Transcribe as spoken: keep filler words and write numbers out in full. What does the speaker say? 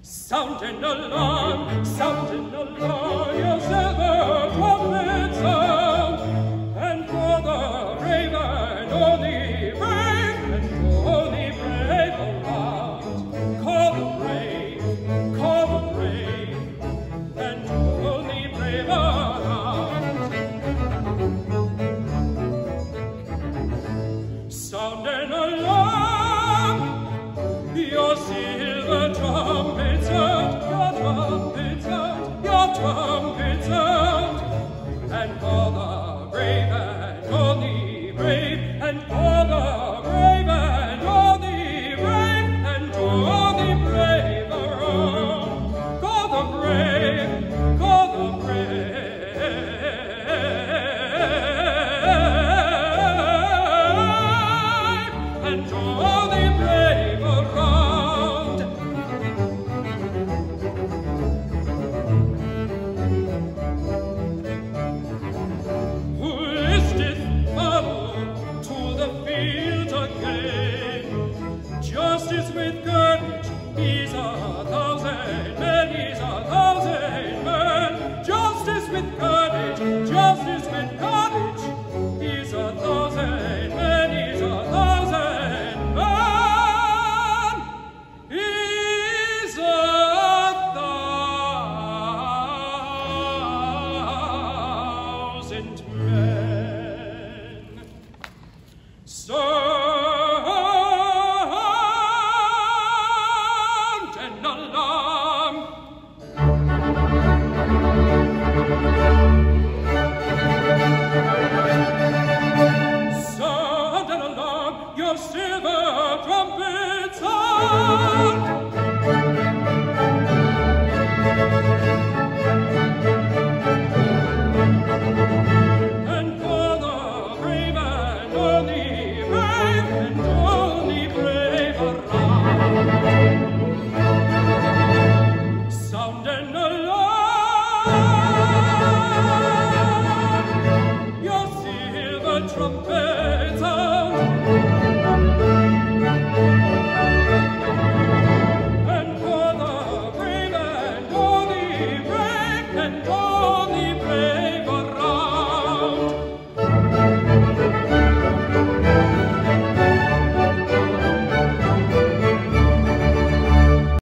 Sound an alarm, sound an alarm, your silver trumpet sound, and for the brave and only brave and only brave around. Call the brave, call the brave, and only brave around. Sound an alarm, your silver trumpet sound, your trumpet sound, your trumpet sound, and for the brave and only brave, and for the brave and only brave, and only brave around. Call the brave, call the brave, and only brave around. Who listeth follow to the field again? Justice with courage, he's a thousand men, he's a thousand men. Justice with courage, justice with courage, he's a thousand men, he's a thousand men. He's a thousand men. Sound an alarm. Sound an alarm, your silver trumpet sound. And for the brave and only brave and only brave around. Sound an alarm, your silver trumpet sound. And for the brave and only brave and only brave